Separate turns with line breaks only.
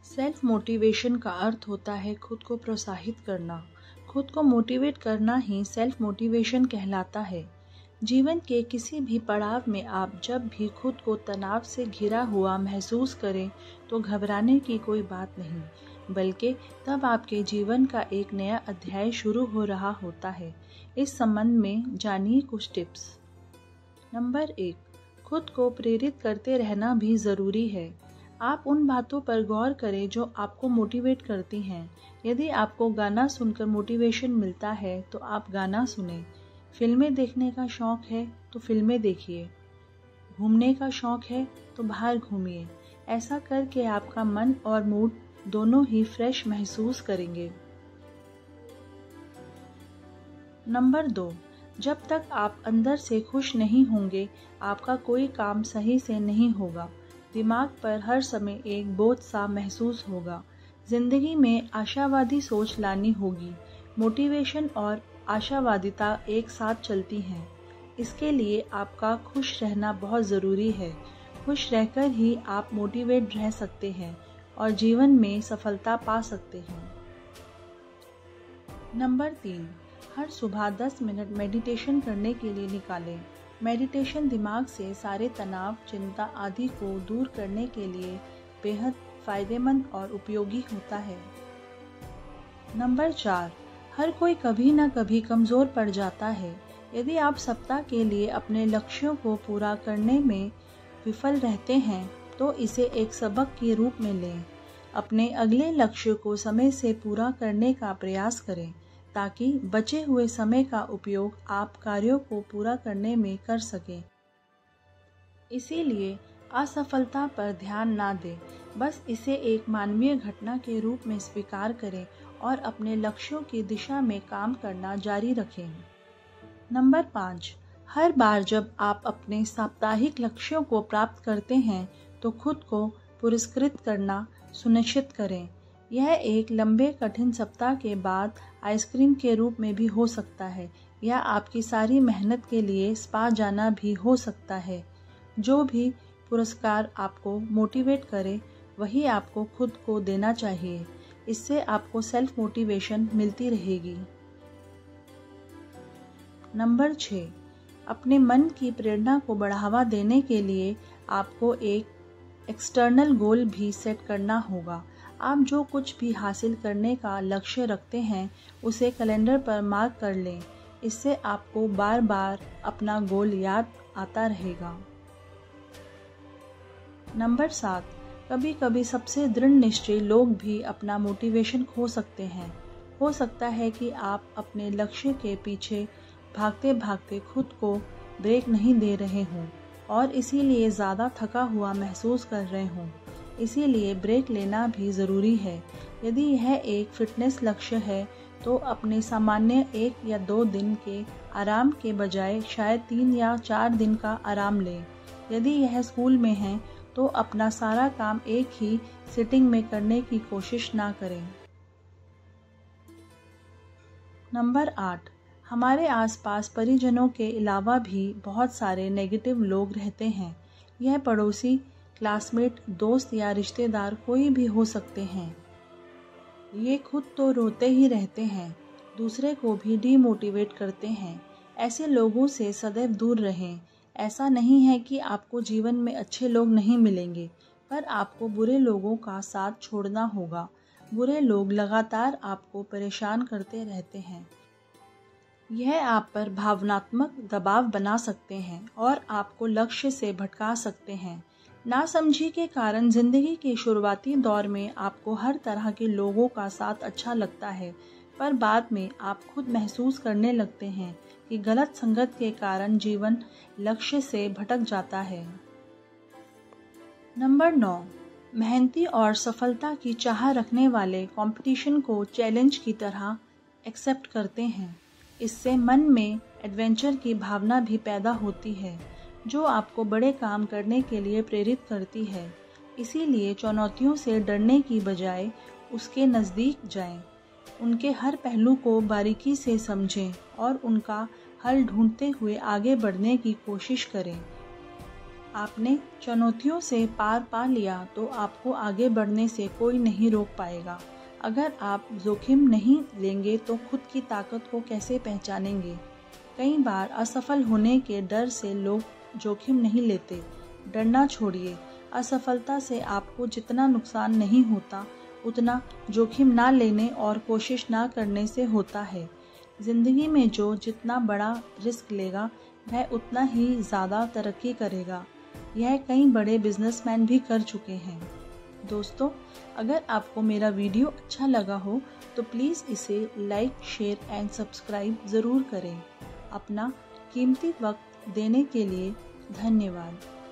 Self motivation का अर्थ होता है खुद को प्रोत्साहित करना। खुद को मोटिवेट करना ही सेल्फ मोटिवेशन कहलाता है। जीवन के किसी भी पड़ाव में आप जब भी खुद को तनाव से घिरा हुआ महसूस करें तो घबराने की कोई बात नहीं, बल्कि तब आपके जीवन का एक नया अध्याय शुरू हो रहा होता है। इस संबंध में जानिए कुछ टिप्स। नंबर 1, खुद को प्रेरित करते रहना भी ज़रूरी है। आप उन बातों पर गौर करें जो आपको मोटिवेट करती हैं। यदि आपको गाना सुनकर मोटिवेशन मिलता है तो आप गाना सुनें। फिल्में देखने का शौक है तो फिल्में देखिए। घूमने का शौक है तो बाहर घूमिए। ऐसा करके आपका मन और मूड दोनों ही फ्रेश महसूस करेंगे। नंबर 2, जब तक आप अंदर से खुश नहीं होंगे, आपका कोई काम सही से नहीं होगा। दिमाग पर हर समय एक बोझ सा महसूस होगा। जिंदगी में आशावादी सोच लानी होगी। मोटिवेशन और आशावादिता एक साथ चलती हैं। इसके लिए आपका खुश रहना बहुत ज़रूरी है। खुश रहकर ही आप मोटिवेट रह सकते हैं और जीवन में सफलता पा सकते हैं। नंबर 3, हर सुबह 10 मिनट मेडिटेशन करने के लिए निकालें। मेडिटेशन दिमाग से सारे तनाव, चिंता आदि को दूर करने के लिए बेहद फायदेमंद और उपयोगी होता है। नंबर 4, हर कोई कभी न कभी कमज़ोर पड़ जाता है। यदि आप सप्ताह के लिए अपने लक्ष्यों को पूरा करने में विफल रहते हैं तो इसे एक सबक के रूप में लें। अपने अगले लक्ष्य को समय से पूरा करने का प्रयास करें ताकि बचे हुए समय का उपयोग आप कार्यों को पूरा करने में कर सकें। इसीलिए असफलता पर ध्यान ना दें, बस इसे एक मानवीय घटना के रूप में स्वीकार करें और अपने लक्ष्यों की दिशा में काम करना जारी रखें। नंबर 5, हर बार जब आप अपने साप्ताहिक लक्ष्यों को प्राप्त करते हैं तो खुद को पुरस्कृत करना सुनिश्चित करें। यह एक लंबे कठिन सप्ताह के बाद आइसक्रीम के रूप में भी हो सकता है या आपकी सारी मेहनत के लिए स्पा जाना भी हो सकता है। जो भी पुरस्कार आपको मोटिवेट करे वही आपको खुद को देना चाहिए। इससे आपको सेल्फ मोटिवेशन मिलती रहेगी। नंबर 6, अपने मन की प्रेरणा को बढ़ावा देने के लिए आपको एक एक्सटर्नल गोल भी सेट करना होगा। आप जो कुछ भी हासिल करने का लक्ष्य रखते हैं उसे कैलेंडर पर मार्क कर लें। इससे आपको बार बार अपना गोल याद आता रहेगा। नंबर 7, कभी कभी सबसे दृढ़ निश्चयी लोग भी अपना मोटिवेशन खो सकते हैं। हो सकता है कि आप अपने लक्ष्य के पीछे भागते भागते खुद को ब्रेक नहीं दे रहे हों और इसीलिए ज़्यादा थका हुआ महसूस कर रहे हों। इसीलिए ब्रेक लेना भी ज़रूरी है। यदि यह एक फिटनेस लक्ष्य है तो अपने सामान्य 1 या 2 दिन के आराम के बजाय शायद 3 या 4 दिन का आराम लें। यदि यह स्कूल में है तो अपना सारा काम एक ही सिटिंग में करने की कोशिश ना करें। नंबर 8, हमारे आसपास परिजनों के अलावा भी बहुत सारे नेगेटिव लोग रहते हैं। यह पड़ोसी, क्लासमेट, दोस्त या रिश्तेदार कोई भी हो सकते हैं। ये खुद तो रोते ही रहते हैं, दूसरे को भी डीमोटिवेट करते हैं। ऐसे लोगों से सदैव दूर रहें। ऐसा नहीं है कि आपको जीवन में अच्छे लोग नहीं मिलेंगे, पर आपको बुरे लोगों का साथ छोड़ना होगा। बुरे लोग लगातार आपको परेशान करते रहते हैं। यह आप पर भावनात्मक दबाव बना सकते हैं और आपको लक्ष्य से भटका सकते हैं। नासमझी के कारण जिंदगी के शुरुआती दौर में आपको हर तरह के लोगों का साथ अच्छा लगता है, पर बाद में आप खुद महसूस करने लगते हैं कि गलत संगत के कारण जीवन लक्ष्य से भटक जाता है। नंबर 9, मेहनती और सफलता की चाह रखने वाले कंपटीशन को चैलेंज की तरह एक्सेप्ट करते हैं। इससे मन में एडवेंचर की भावना भी पैदा होती है जो आपको बड़े काम करने के लिए प्रेरित करती है। इसीलिए चुनौतियों से डरने की बजाय उसके नज़दीक जाएं, उनके हर पहलू को बारीकी से समझें और उनका हल ढूंढते हुए आगे बढ़ने की कोशिश करें। आपने चुनौतियों से पार पा लिया तो आपको आगे बढ़ने से कोई नहीं रोक पाएगा। अगर आप जोखिम नहीं लेंगे तो खुद की ताकत को कैसे पहचानेंगे? कई बार असफल होने के डर से लोग जोखिम नहीं लेते। डरना छोड़िए। असफलता से आपको जितना नुकसान नहीं होता उतना जोखिम ना लेने और कोशिश ना करने से होता है। जिंदगी में जो जितना बड़ा रिस्क लेगा वह उतना ही ज़्यादा तरक्की करेगा। यह कई बड़े बिजनेसमैन भी कर चुके हैं। दोस्तों, अगर आपको मेरा वीडियो अच्छा लगा हो तो प्लीज़ इसे लाइक, शेयर एंड सब्सक्राइब ज़रूर करें। अपना कीमती वक्त देने के लिए धन्यवाद।